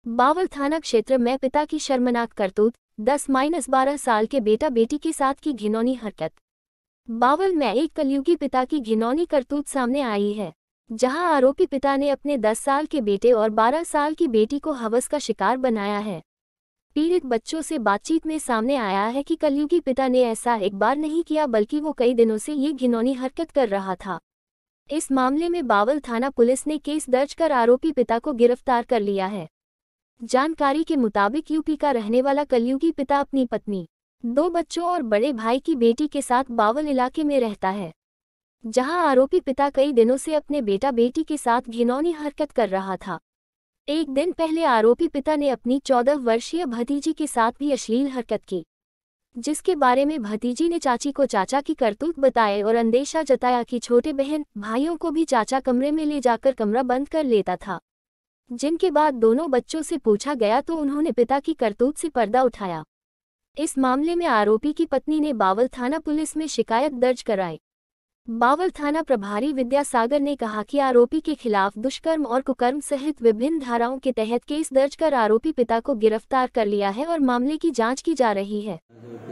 बावल थाना क्षेत्र में पिता की शर्मनाक करतूत, 10-12 साल के बेटा बेटी के साथ की घिनौनी हरकत। बावल में एक कलयुगी पिता की घिनौनी करतूत सामने आई है, जहां आरोपी पिता ने अपने 10 साल के बेटे और 12 साल की बेटी को हवस का शिकार बनाया है। पीड़ित बच्चों से बातचीत में सामने आया है कि कलयुगी पिता ने ऐसा एक बार नहीं किया बल्कि वो कई दिनों से ये घिनौनी हरकत कर रहा था। इस मामले में बावल थाना पुलिस ने केस दर्ज कर आरोपी पिता को गिरफ्तार कर लिया है। जानकारी के मुताबिक यूपी का रहने वाला कलयुगी पिता अपनी पत्नी, 2 बच्चों और बड़े भाई की बेटी के साथ बावल इलाके में रहता है, जहां आरोपी पिता कई दिनों से अपने बेटा बेटी के साथ घिनौनी हरकत कर रहा था। एक दिन पहले आरोपी पिता ने अपनी 14 वर्षीय भतीजी के साथ भी अश्लील हरकत की, जिसके बारे में भतीजी ने चाची को चाचा की करतूत बताए और अंदेशा जताया कि छोटे बहन भाइयों को भी चाचा कमरे में ले जाकर कमरा बंद कर लेता था। जिनके बाद दोनों बच्चों से पूछा गया तो उन्होंने पिता की करतूत से पर्दा उठाया। इस मामले में आरोपी की पत्नी ने बावल थाना पुलिस में शिकायत दर्ज कराई। बावल थाना प्रभारी विद्यासागर ने कहा कि आरोपी के खिलाफ दुष्कर्म और कुकर्म सहित विभिन्न धाराओं के तहत केस दर्ज कर आरोपी पिता को गिरफ्तार कर लिया है और मामले की जांच की जा रही है।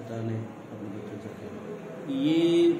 ये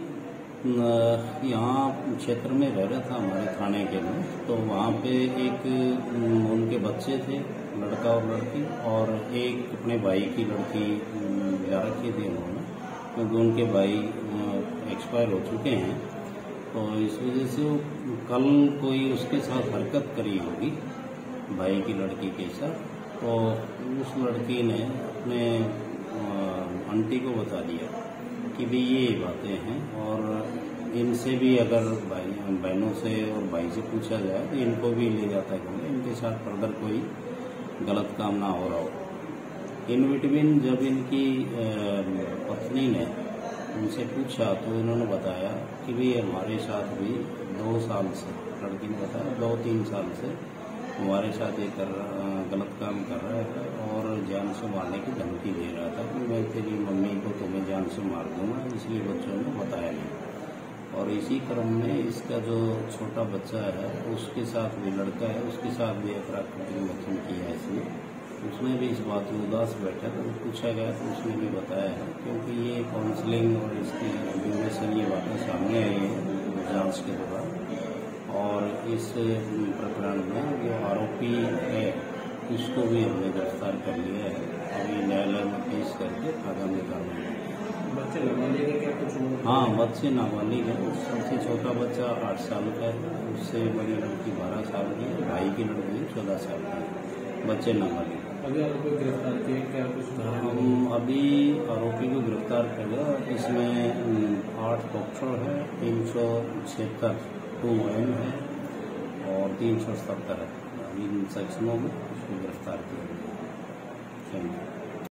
यहाँ क्षेत्र में रह रहा था हमारे थाने के में, तो वहाँ पे एक उनके बच्चे थे, लड़का और लड़की, और एक अपने भाई की लड़की ला रखी थी उन्होंने, क्योंकि उनके भाई एक्सपायर हो चुके हैं। तो इस वजह से कल कोई उसके साथ हरकत करी होगी भाई की लड़की के साथ, तो उस लड़की ने अपने आंटी को बता दिया कि भी ये बातें हैं, और इनसे भी अगर बहनों से और भाई से पूछा जाए तो इनको भी ले जाता है, इनके साथ फर्दर कोई गलत काम ना हो रहा हो। इन बिटवीन जब इनकी पत्नी ने उनसे पूछा तो इन्होंने बताया कि भी हमारे साथ भी 2 साल से, लड़की ने बताया 2-3 साल से हमारे साथ ये गलत काम कर रहा था और जान से मारने की धमकी दे रहा था कि मैं तेरी मम्मी को तुम्हें जान से मार दूंगा, इसलिए बच्चों ने बताया नहीं। और इसी क्रम में इसका जो छोटा बच्चा है उसके साथ भी, लड़का है उसके साथ भी अपराध वचन किया है इसने। उसने भी इस बात में उदास बैठा तो पूछा गया तो उसने भी बताया है, क्योंकि ये काउंसलिंग और इसकी ड्यूरेशन ये बातें सामने आई है जांच के दौरान। और इस प्रकरण में जो आरोपी है उसको भी हमने गिरफ्तार कर लिया है, अभी न्यायालय में पेश करके आगामी कार्रवाई। बच्चे नाबालिग है क्या कुछ? हाँ, बच्चे नाबालिग है। सबसे छोटा बच्चा 8 साल का है, उससे बड़ी लड़की 12 साल की है, भाई की लड़की 14 साल की है। बच्चे नाबालिग। अभी आरोपी गिरफ्तार किए क्या कुछ? हम अभी आरोपी को गिरफ्तार कर लिया। इसमें 8 पॉक्सो है, 376 2M है और 370 है। इन सेक्शनों में उसको गिरफ्तार किया गया।